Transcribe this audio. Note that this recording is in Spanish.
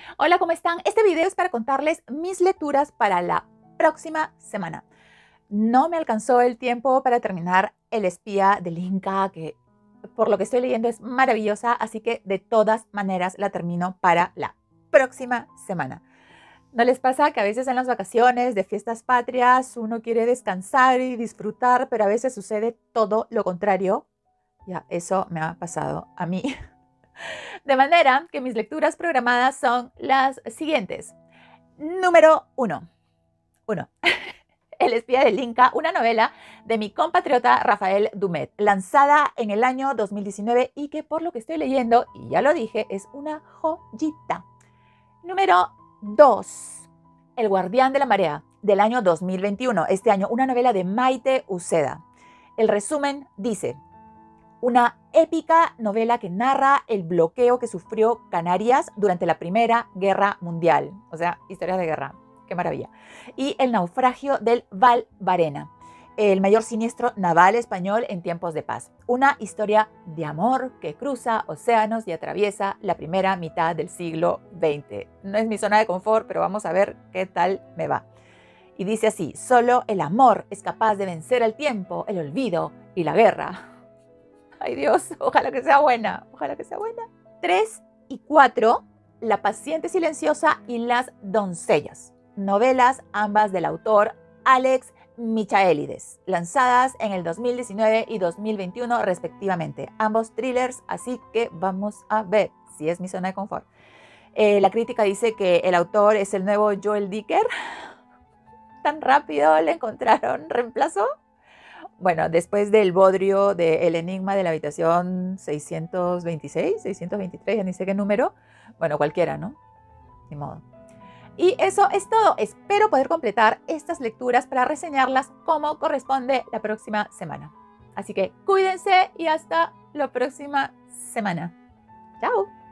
Hola, ¿cómo están? Este video es para contarles mis lecturas para la próxima semana. No me alcanzó el tiempo para terminar El espía del Inca, que por lo que estoy leyendo es maravillosa, así que de todas maneras la termino para la próxima semana. ¿No les pasa que a veces en las vacaciones de fiestas patrias uno quiere descansar y disfrutar, pero a veces sucede todo lo contrario? Ya, eso me ha pasado a mí. De manera que mis lecturas programadas son las siguientes. Número 1. El espía del Inca, una novela de mi compatriota Rafael Dumet, lanzada en el año 2019 y que por lo que estoy leyendo, y ya lo dije, es una joyita. Número 2. El guardián de la marea, del año 2021. Este año, una novela de Maite Uceda. El resumen dice: una épica novela que narra el bloqueo que sufrió Canarias durante la Primera Guerra Mundial. O sea, historias de guerra. Qué maravilla. Y el naufragio del Valvarena, el mayor siniestro naval español en tiempos de paz. Una historia de amor que cruza océanos y atraviesa la primera mitad del siglo XX. No es mi zona de confort, pero vamos a ver qué tal me va. Y dice así: solo el amor es capaz de vencer el tiempo, el olvido y la guerra. Ay Dios, ojalá que sea buena, ojalá que sea buena. 3 y 4, La paciente silenciosa y Las doncellas. Novelas ambas del autor Alex Michaelides, lanzadas en el 2019 y 2021 respectivamente. Ambos thrillers, así que vamos a ver si es mi zona de confort. La crítica dice que el autor es el nuevo Joel Dicker. ¿Tan rápido le encontraron reemplazo? Bueno, después del bodrio de El enigma de la habitación 626, 623, ya ni sé qué número. Bueno, cualquiera, ¿no? Ni modo. Y eso es todo. Espero poder completar estas lecturas para reseñarlas como corresponde la próxima semana. Así que cuídense y hasta la próxima semana. ¡Chao!